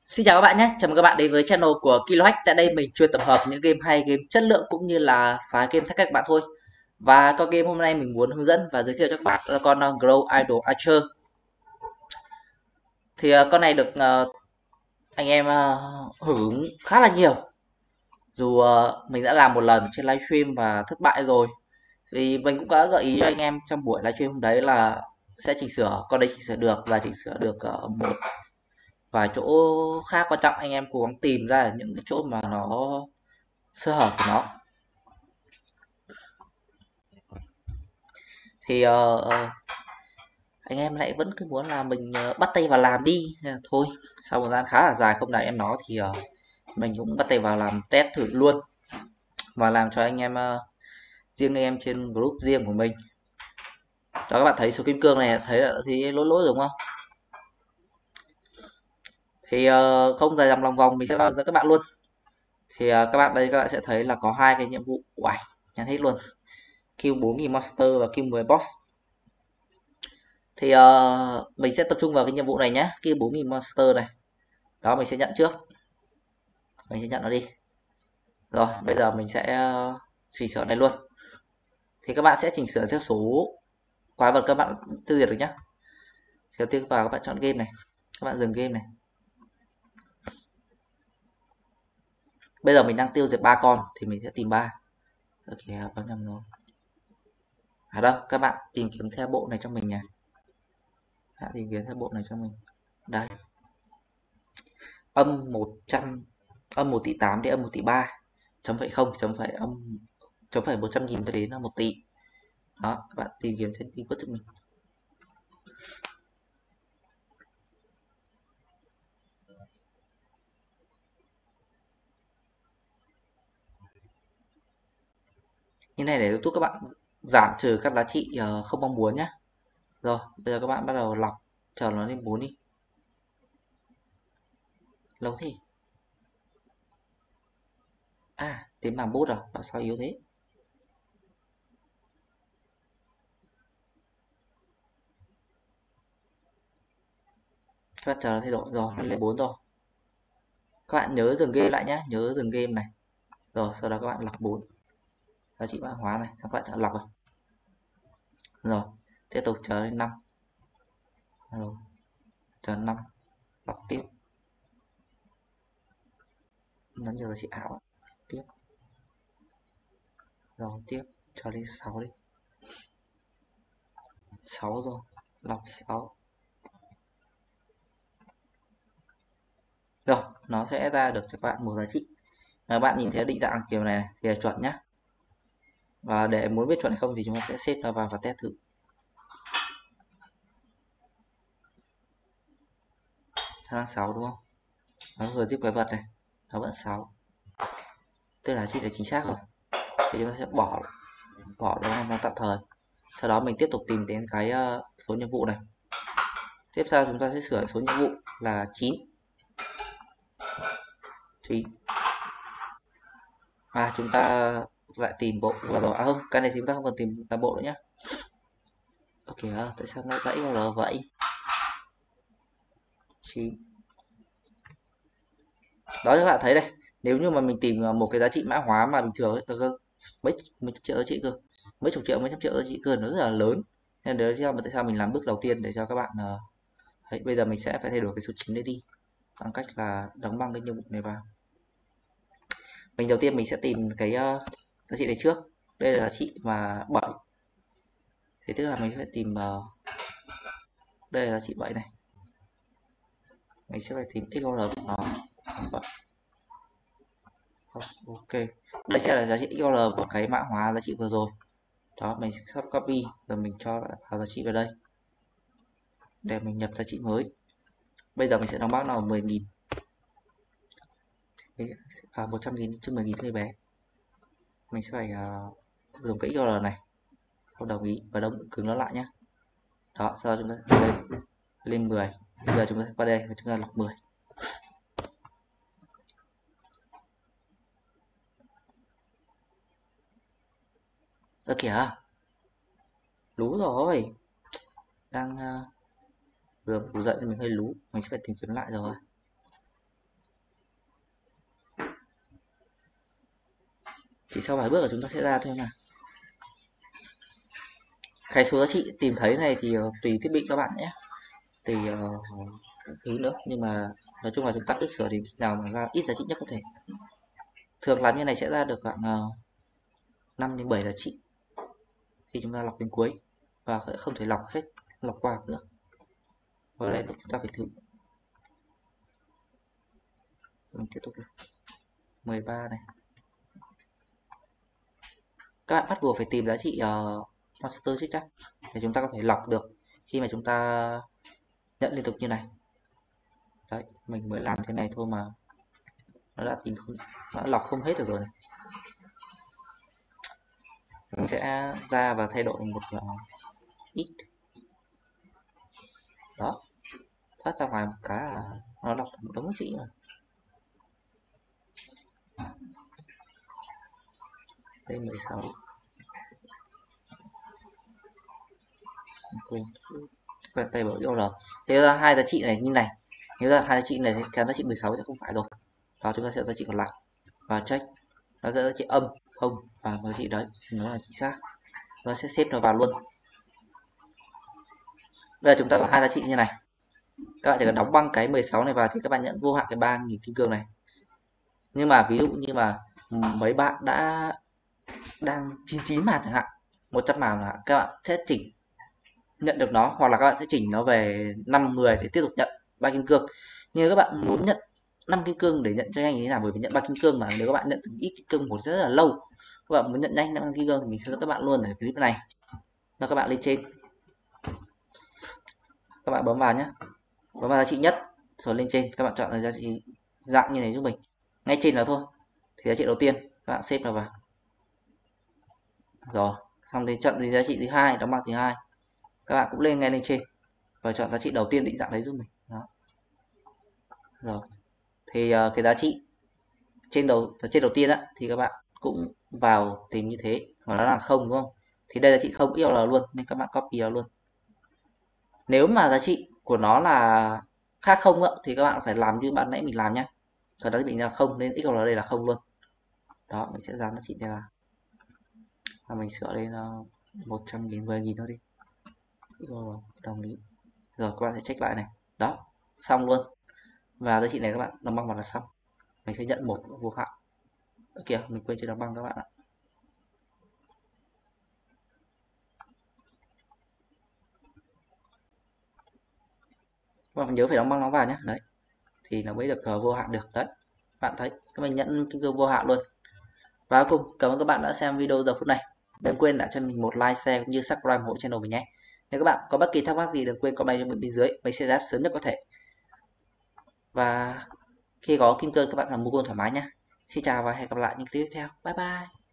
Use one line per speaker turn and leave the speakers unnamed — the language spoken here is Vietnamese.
Xin chào các bạn nhé, chào mừng các bạn đến với channel của Kilohack. Tại đây mình chuyên tập hợp những game hay, game chất lượng cũng như là phá game thách các bạn thôi. Và con game hôm nay mình muốn hướng dẫn và giới thiệu cho các bạn là con Grow Idol Archer. Thì con này được anh em hưởng ứng khá là nhiều. Dù mình đã làm một lần trên livestream và thất bại rồi. Thì mình cũng đã gợi ý cho anh em trong buổi livestream hôm đấy là sẽ chỉnh sửa, con đấy chỉnh sửa được và chỉnh sửa được một vài chỗ khác quan trọng. Anh em cố gắng tìm ra những cái chỗ mà nó sơ hở của nó. Thì anh em lại vẫn cứ muốn là mình bắt tay vào làm đi. Nên là thôi, sau một thời gian khá là dài không đợi em nó thì mình cũng bắt tay vào làm test thử luôn và làm cho anh em riêng anh em trên group riêng của mình. Cho các bạn thấy số kim cương này, thấy là thì lỗi lỗi đúng không? Thì không dài dòng lòng vòng, mình sẽ vào dẫn các bạn luôn. Thì các bạn đây, các bạn sẽ thấy là có hai cái nhiệm vụ. Uầy, nhắn hết luôn. Kill 4.000 monster và kill 10 boss. Thì mình sẽ tập trung vào cái nhiệm vụ này nhé, kill 4.000 monster này. Đó, mình sẽ nhận trước, mình sẽ nhận nó đi. Rồi bây giờ mình sẽ chỉnh sửa này luôn. Thì các bạn sẽ chỉnh sửa theo số quái vật các bạn tiêu diệt được nhé. Đầu tiên vào các bạn chọn game này, các bạn dừng game này. Bây giờ mình đang tiêu diệt 3 con thì mình sẽ tìm 3. Ok, bao nhầm rồi. À đâu, các bạn tìm kiếm theo bộ này cho mình nhỉ. Các bạn tìm kiếm theo bộ này cho mình. Đây. Âm 100, âm 1 tỷ 8 đến âm 1 tỷ 3. Chấm phẩy không, chấm phẩy âm, chấm phẩy 100.000 cho đến là 1 tỷ. Đó, các bạn tìm kiếm trên keyword cho mình. Như này để giúp các bạn giảm trừ các giá trị không mong muốn nhé. Rồi, bây giờ các bạn bắt đầu lọc, chờ nó lên 4 đi. Lâu thế. À, đến bảng bút rồi, bảo sao yếu thế. Các bạn chờ nó thay đổi rồi, lên 4 rồi. Các bạn nhớ dừng game lại nhé, nhớ dừng game này. Rồi, sau đó các bạn lọc 4. Giá trị mã hóa này, xong các bạn sẽ lọc rồi. Rồi, tiếp tục chờ đến 5. Rồi, chờ 5, lọc tiếp. Nó nhiều giá trị ảo. Tiếp. Rồi, tiếp, chờ đến 6 đi. 6 rồi, lọc 6. Rồi, nó sẽ ra được cho các bạn một giá trị. Các bạn nhìn thấy định dạng kiểu này thì là chuẩn nhá. Và để muốn biết chuẩn hay không thì chúng ta sẽ xếp nó vào và test thử. Nó đang 6 đúng không? Nó vừa tiếp quái vật này, nó vẫn 6. Tức là giá trị là chính xác rồi. Thì chúng ta sẽ bỏ nó tạm thời. Sau đó mình tiếp tục tìm đến cái số nhiệm vụ này. Tiếp theo chúng ta sẽ sửa số nhiệm vụ là 9. 9. À, chúng ta lại tìm bộ vừa rồi. À không, cái này thì chúng ta không cần tìm là bộ nữa nhé. Ok, tại sao nó gãy vào vậy? 9. Đó, các bạn thấy đây, nếu như mà mình tìm một cái giá trị mã hóa mà bình thường ấy, mấy chục triệu giá trị cơ, mấy chục triệu, mấy trăm triệu giá trị cơ, nó rất là lớn. Nên đấy là tại sao mình làm bước đầu tiên để cho các bạn đấy, bây giờ mình sẽ phải thay đổi cái số 9 đấy đi bằng cách là đóng băng cái nhiệm vụ này vào. Mình đầu tiên mình sẽ tìm cái giá trị này trước. Đây là giá trị mà 7. Thế tức là mình phải tìm đây là giá trị 7 này. Mình sẽ phải tìm XOR của nó. Ok. Đây sẽ là giá trị XOR của cái mã hóa giá trị vừa rồi. Đó, mình sẽ copy rồi mình cho vào giá trị vào đây để mình nhập giá trị mới. Bây giờ mình sẽ đóng bác nào 10.000, 100.000 chứ 10.000 hơi bé. Mình sẽ phải dùng cái XOR này, sau đồng ý và đông cứng nó lại nhé. Đó, sau đó chúng ta sẽ lên 10. Bây giờ chúng ta sẽ qua đây và chúng ta lọc 10. Ơ kìa, lú rồi, đang vừa ngủ dậy thì mình hơi lú, mình sẽ phải tìm kiếm lại rồi. chỉ sau vài bước là chúng ta sẽ ra thôi nào. Cái số giá trị tìm thấy này thì tùy thiết bị các bạn nhé, tùy các thứ nữa, nhưng mà nói chung là chúng ta cứ sửa đến khi nào mà ra ít giá trị nhất có thể. Thường làm như này sẽ ra được khoảng 5 đến 7 giá trị khi chúng ta lọc đến cuối, và không thể lọc hết, lọc qua nữa. Và đây chúng ta phải thử. Mình tiếp tục này. 13 này. Các bạn bắt buộc phải tìm giá trị monster trước đã, để chúng ta có thể lọc được khi mà chúng ta nhận liên tục như này. Đấy, mình mới làm thế này thôi mà nó đã tìm không, nó đã lọc không hết được rồi này. Mình sẽ ra và thay đổi một ít. Đó, thoát ra ngoài một cái là nó lọc một đống giá trị mà. Đây 16. Quen tay bảo rồi. Thế ra hai giá trị này như này. Nếu ra hai giá trị này cái giá trị 16 sẽ không phải rồi. Đó, chúng ta sẽ giá trị còn lại và check. Nó sẽ giá trị âm không và giá trị đấy nó là chính xác. Nó sẽ xếp nó vào luôn. Bây giờ chúng ta có hai giá trị như này. Các bạn chỉ cần đóng băng cái 16 này vào thì các bạn nhận vô hạn cái 3.000 kim cương này. Nhưng mà ví dụ như mà mấy bạn đang 99 màn chẳng hạn, 100 màn là các bạn sẽ chỉnh nhận được nó, hoặc là các bạn sẽ chỉnh nó về 50 để tiếp tục nhận 3 kim cương. Nhưng các bạn muốn nhận 5 kim cương để nhận cho nhanh như thế nào, bởi vì nhận 3 kim cương mà nếu các bạn nhận từng ít kim cương một rất là lâu, các bạn muốn nhận nhanh 5 kim cương thì mình sẽ dẫn các bạn luôn ở clip này. Rồi các bạn lên trên, các bạn bấm vào nhé, bấm vào giá trị nhất rồi lên trên, các bạn chọn giá trị dạng như này giúp mình, ngay trên đó thôi. Thì giá trị đầu tiên các bạn xếp nó vào rồi, xong đến chọn giá trị thứ hai, đóng băng thứ hai, các bạn cũng lên ngay lên trên và chọn giá trị đầu tiên định dạng đấy giúp mình. Đó. Rồi thì cái giá trị trên đầu tiên á thì các bạn cũng vào tìm như thế, mà nó là không đúng không, thì đây giá trị không yêu là luôn nên các bạn copy nó luôn. Nếu mà giá trị của nó là khác không ạ thì các bạn phải làm như bạn nãy mình làm nhé, còn đó mình là không nên XL đây là không luôn. Đó, mình sẽ dán giá trị đây là, và mình sửa lên 100.000 10.000 thôi đi, đồng ý. Rồi các bạn sẽ check lại này, đó xong luôn, và giá trị này các bạn đóng băng vào là xong. Mình sẽ nhận một vô hạn. Kìa, mình quên chưa đóng băng các bạn ạ. Các bạn nhớ phải đóng băng nó vào nhé. Đấy, thì nó mới được vô hạn được. Đấy, bạn thấy các mình nhận kim cương vô hạn luôn. Và cuối cùng, cảm ơn các bạn đã xem video giờ phút này. Đừng quên đã cho mình một like, share cũng như subscribe ủng hộ channel mình nhé. Nếu các bạn có bất kỳ thắc mắc gì đừng quên comment cho mình bên dưới, mình sẽ đáp sớm nhất có thể. Và khi có kim cương các bạn làm mua côn thoải mái nhé. Xin chào và hẹn gặp lại những clip tiếp theo. Bye bye.